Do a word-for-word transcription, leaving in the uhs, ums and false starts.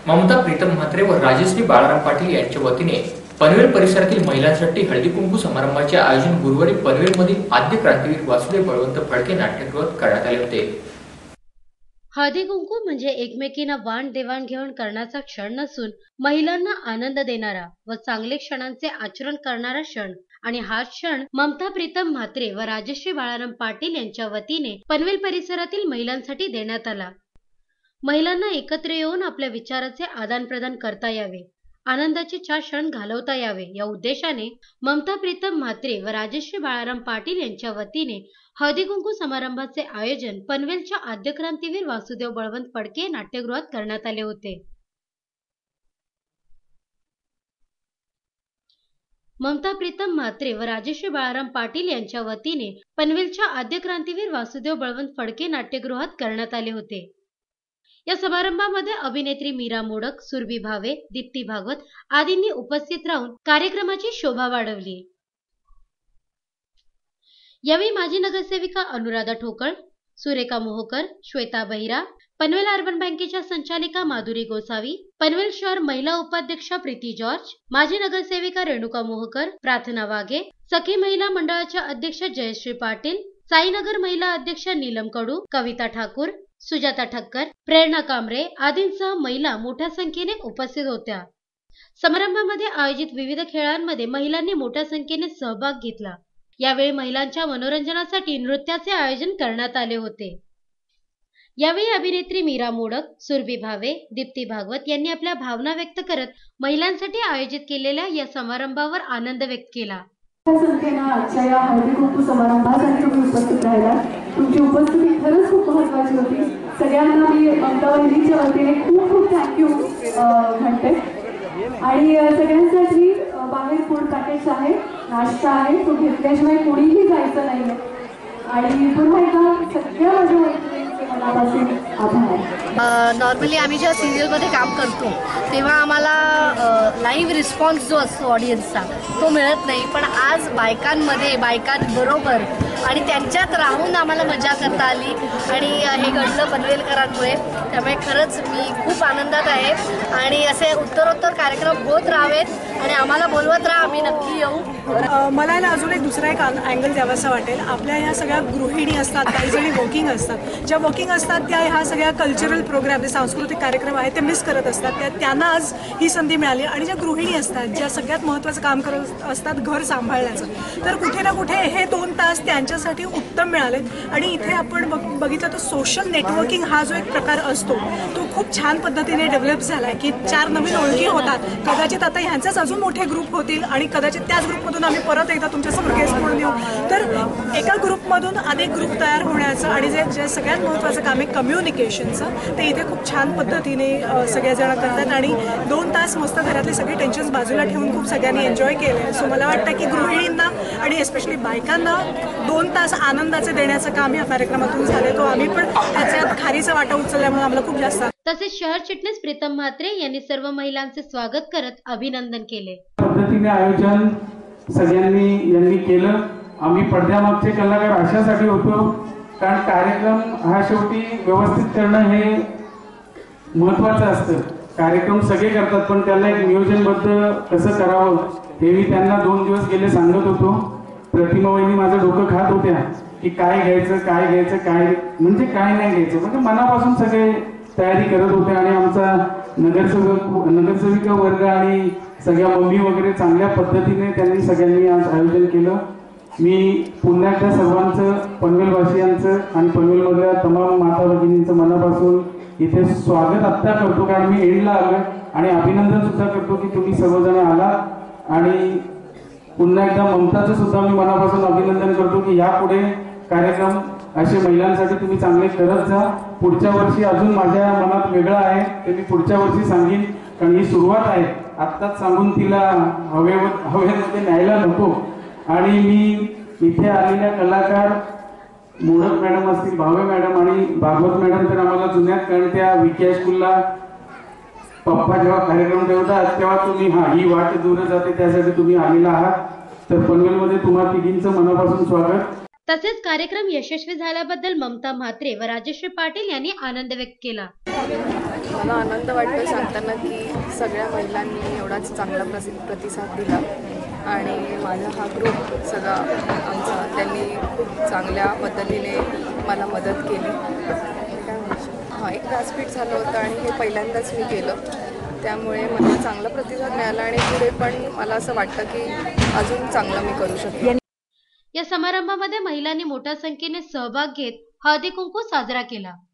ममता प्रीतम म्हात्रे व राजश्री बाळाराम पाटील यांच्या वतीने पनवेल परिसरातील महिलांसाठी हळदी कुंकू समारंभाचे आयोजन गुरुवारी पनवेलमधील आद्य क्रांतीवीर वासुदेव बळवंत फडके नाट्यगृहात करण्यात आले होते। हळदी कुंकू म्हणजे एकमेकींना वाण देवाणघेवाण करण्याचा क्षण नसून महिलांना आनंद देणारा व चांगले क्षणांचे आचरण करणारा क्षण आणि हा क्षण ममता प्रीतम म्हात्रे व राजश्री बाळाराम पाटील यांच्या वतीने पनवेल परिसरातील महिलांसाठी देण्यात आला। महिलांना एकत्र येऊन आपल्या विचाराचे आदान प्रदान करता यावे, आनंदाचे चार क्षण घालवता यावे या उद्देशाने ममता प्रीतम म्हात्रे व राजश्री बाळाराम पाटील यांच्या वतीने हळदी कुंकू समारंभाचे आयोजन पनवेलच्या आद्य क्रांतीवीर वासुदेव बळवंत फडके नाट्यगृहात करण्यात आले होते। ममता प्रीतम म्हात्रे व राजश्री बाळाराम पाटील यांच्या वतीने पनवेलच्या आद्य क्रांतीवीर वासुदेव बळवंत फडके नाट्यगृहात करण्यात आले होते। या समारंभामध्ये अभिनेत्री मीरा मोडक, सुरभी भावे, दीप्ती भागवत आदींनी उपस्थित राहून कार्यक्रमाची शोभा वाढवली। यावेळी माजी नगरसेविका अनुराधा ठोकळ, सुरेखा मोहोकर, श्वेता बहिरा, पनवेल अर्बन बँकेच्या संचालिका माधुरी गोसावी, पनवेल शहर महिला उपाध्यक्षा प्रीती जॉर्ज, माजी नगरसेविका रेणुका मोहोकर, प्रार्थना वाघे, सखी महिला मंडळाच्या अध्यक्ष जयश्री पाटील, साईनगर महिला अध्यक्ष नीलम कडू, कविता ठाकूर, सुजाता ठक्कर, प्रेरणा कांबरे आदींसह महिला मोठ्या संख्येने उपस्थित होत्या। समारंभामध्ये आयोजित विविध खेळांमध्ये महिलांनी मोठ्या संख्येने सहभाग घेतला। यावेळी महिलांच्या मनोरंजनासाठी नृत्याचे आयोजन करण्यात आले होते। यावेळी अभिनेत्री मीरा मोडक, सुरभी भावे, दीप्ती भागवत यांनी आपल्या भावना व्यक्त करत महिलांसाठी आयोजित केलेल्या या समारंभावर आनंद व्यक्त केला। आजच्या या हळदी कुंकू समारंभासाठी तुम्ही उपस्थित राहिला, तुमची उपस्थिती खरंच खूप महत्त्वाची होती। सगळ्यांना मी ममता वहिनीच्या वतीने खूप खूप थँक्यू म्हणते। आणि सगळ्यांसाठी बाहेर फूड पॅकेज आहे, नाश्ता आहे, तो घेतल्याशिवाय कोणीही जायचं नाही आहे। आणि पुन्हा एकदा सगळ्या माझ्या मैत्रिणींचे मनापासून आभार। नॉर्मली आम्ही जेव्हा सिरियलमध्ये काम करतो तेव्हा आम्हाला लाईव्ह रिस्पॉन्स जो असतो ऑडियन्सचा तो मिळत नाही, पण आज बायकांमध्ये बायकांबरोबर आणि त्यांच्यात राहून आम्हाला मजा करता आली आणि हे घडलं पनवेलकरांमुळे। त्यामुळे खरंच मी खूप आनंदात आहे आणि असे उत्तरोत्तर कार्यक्रम होत राहावेत आणि आम्हाला बोलवत राहा, आम्ही नक्की येऊ। मला ना अजून एक दुसरा एक अँगल द्यावासा वाटेल। आपल्या ह्या सगळ्या गृहिणी असतात, काही जणी वर्किंग असतात, ज्या वर्किंग असतात त्या ह्या सगळ्या कल्चरल प्रोग्राम जे सांस्कृतिक कार्यक्रम आहेत ते मिस करत असतात, त्या त्यांना आज ही संधी मिळाली। आणि ज्या गृहिणी असतात, ज्या सगळ्यात महत्त्वाचं काम करत असतात घर सांभाळण्याचं, तर कुठे ना कुठे हे दोन तास त्यांच्यासाठी उत्तम मिळाले। आणि इथे आपण बघ बघितलं तर सोशल नेटवर्किंग हा जो एक प्रकार असतो तो खूप छान पद्धतीने डेव्हलप झाला आहे की चार नवीन ओळखी होतात। कदाचित आता ह्यांचेच अजून मोठे ग्रुप होतील आणि कदाचित त्याच ग्रुपमधून आम्ही परत एकदा तुमच्यासमोर गेस्ट म्हणून येऊ। तर एका ग्रुपमधून अनेक ग्रुप तयार होण्याचं आणि जे जे सगळ्यात महत्त्वाचं काम आहे कम्युनिकेशनचं, ते इथे खूप छान पद्धतीने सगळेजण करतात। आणि दोन तास मस्त घरातले सगळे टेन्शन्स बाजूला ठेवून खूप सगळ्यांनी एन्जॉय केले। सो मला वाटतं की गृहिणींना आणि एस्पेशली बायकांना दोन तास आनंदाचे देण्याचं काम या कार्यक्रमातून झाले, तो आम्ही पण त्याच्यात खारीचा वाटा उचलल्यामुळे आम्हाला खूप जास्त। तसेच शहर चिटणीस प्रीतम म्हात्रे यांनी सर्व महिलांचे स्वागत करत अभिनंदन केले। पद्धतीने आयोजन सगळ्यांनी यांनी केलं। आम्ही पडद्यामागचे कलाकार अशासाठी होतो कारण कार्यक्रम हा शेवटी व्यवस्थित करणं हे महत्त्वाचं असतं। कार्यक्रम सगळे करतात पण त्याला एक नियोजनबद्ध कसं करावं हे मी त्यांना दोन दिवस गेले सांगत होतो। प्रतिमा वहिनी माझं डोकं खात होत्या की काय घ्यायचं काय घ्यायचं काय म्हणजे काय नाही घ्यायचं, म्हणजे मनापासून सगळे तयारी करत होते। आणि आमचा नगरसेवक नगरसेविका वर्ग आणि सगळ्या मम्मी वगैरे चांगल्या पद्धतीने त्यांनी सगळ्यांनी आज आयोजन केलं। मी पुन्हा एकदा सर्वांचं पनवेलवासियांचं आणि पनवेलमधल्या तमाम माता भगिनींचं मनापासून इथे स्वागत आत्ता करतो कारण मी एंडला आलो आणि अभिनंदन सुद्धा करतो की तुम्ही सर्वजण आलात। आणि पुन्हा एकदा ममताचं सुद्धा मी मनापासून अभिनंदन करतो की यापुढे कार्यक्रम असे महिलांसाठी तुम्ही चांगले करत जा। पुढच्या वर्षी अजून माझ्या मनात वेगळं आहे ते मी पुढच्या वर्षी सांगेन कारण ही सुरुवात आहे, आत्ताच सांगून तिला हवेवर हवेमध्ये न्यायला नको। आणि मी इथे आलेल्या कलाकार मोडक मॅडम असतील, भावे मॅडम आणि भागवत मॅडम तर आम्हाला जुन्यात कारण त्या विकी स्कूलला पप्पा जेव्हा कार्यक्रम ठेवतात तेव्हा तुम्ही हा ही वाट दूर जाते त्यासाठी तुम्ही आलेला आहात। तर पनवेलमध्ये तुम्हा तिघींचं मनापासून स्वागत। तसेच कार्यक्रम यशस्वी झाल्याबद्दल ममता म्हात्रे व राजश्री पाटील यांनी आनंद व्यक्त केला। मला आनंद वाटतो सांगताना की सगळ्या महिलांनी एवढाच चांगला प्रसि प्रतिसाद दिला आणि माझा हा ग्रुप सगळा आमचा त्यांनी खूप चांगल्या पद्धतीने मला मदत केली. काय म्हणू हां एक व्यासपीठ झालं होतं आणि हे पहिल्यांदाच मी केलं, त्यामुळे मला चांगला प्रतिसाद मिळाला आणि पुढे पण मला असं वाटतं की अजून चांगलं मी करू शकते. या समारंभामध्ये महिलांनी मोठ्या संख्येने सहभाग घेत हळदी कुंकू साजरा केला.